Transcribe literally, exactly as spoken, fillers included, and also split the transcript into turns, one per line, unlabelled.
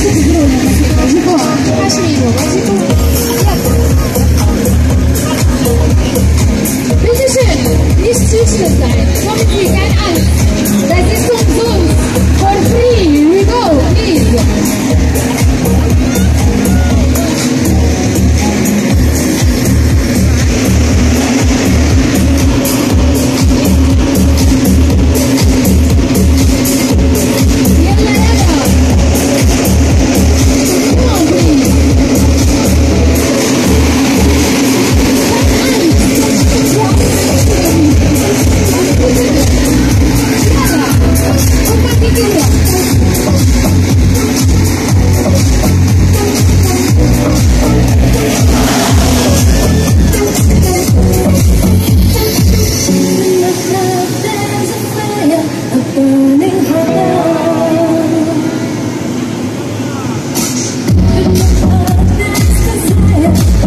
自己用的那些模具布，它是一种模具布。Bitte schön, nicht zwischen sein. Kommen Sie gern an. Das ist